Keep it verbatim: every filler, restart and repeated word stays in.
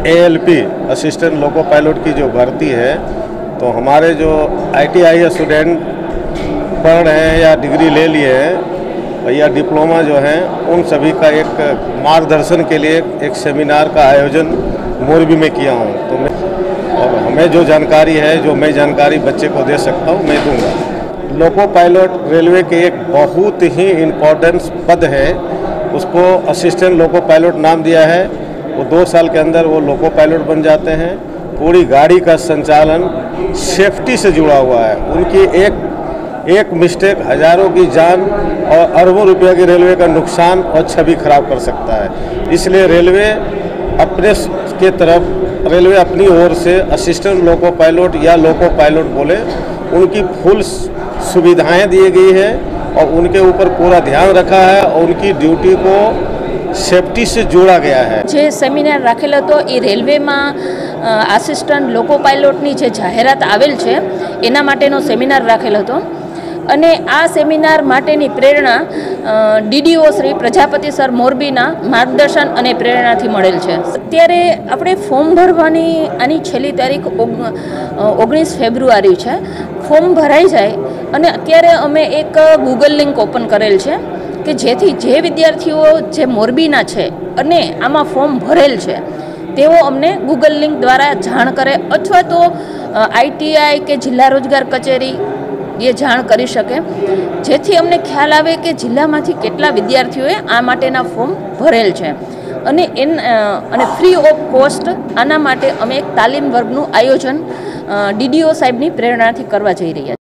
ए L P assistant loco pilot की जो भर्ती है, तो हमारे जो आई टी आई स्टूडेंट पढ़ रहे हैं या डिग्री ले लिए हैं या डिप्लोमा जो हैं, उन सभी का एक मार्गदर्शन के लिए एक सेमिनार का आयोजन मोरबी में किया हूँ। तो मैं और हमें जो जानकारी है, जो मैं जानकारी बच्चे को दे सकता हूँ, मैं दूंगा। लोको पायलट रेलवे के एक बहुत ही इम्पोर्टेंट पद है, उसको असिस्टेंट लोको पायलट नाम दिया है। वो दो साल के अंदर वो लोको पायलट बन जाते हैं। पूरी गाड़ी का संचालन सेफ्टी से जुड़ा हुआ है। उनकी एक एक मिस्टेक हजारों की जान और अरबों रुपया की रेलवे का नुकसान और छवि खराब कर सकता है। इसलिए रेलवे अपने के तरफ रेलवे अपनी ओर से असिस्टेंट लोको पायलट या लोको पायलट बोले, उनकी फुल सुविधाएं दी गई है और उनके ऊपर पूरा ध्यान रखा है और उनकी ड्यूटी को सेफ्टी से जोड़ा गया है। जे सेमिनार राखेलो तो ए रेलवे में आसिस्टंट लोको पायलटनी जे जाहेरात आवेल छे एना माटेनो सेमिनार राखेलो तो અને આ સેમિનાર માટેની પ્રેરણા ડીડીઓ શ્રી પ્રજાપતિ સર મોરબીના માર્ગદર્શન અને પ્રેરણાથી મળેલ છે। અત્યારે આપણે ફોર્મ ભરવાની આની છેલ્લી તારીખ ઓગણીસ ફેબ્રુઆરી છે। ફોર્મ ભરાઈ જાય અને અત્યારે અમે એક ગૂગલ લિંક ઓપન કરેલ છે કે જેથી જે વિદ્યાર્થીઓ જે મોરબીના છે અને આમાં ફોર્મ ભરેલ છે તેઓ અમને ગૂગલ લિંક દ્વારા જાણ કરે અથવા તો आई टी आई કે જિલ્લા રોજગાર કચેરી ये जाण करी शके, जेथी अमने ख्याल आवे कि जिल्लामांथी केटला विद्यार्थीओए आ माटेना फॉर्म भरेल छे अने एन अने फ्री ऑफ कॉस्ट आना माटे अमे एक तालीम वर्गनुं आयोजन डीडीओ साहेबनी प्रेरणाथी करवा जई रह्या छीए।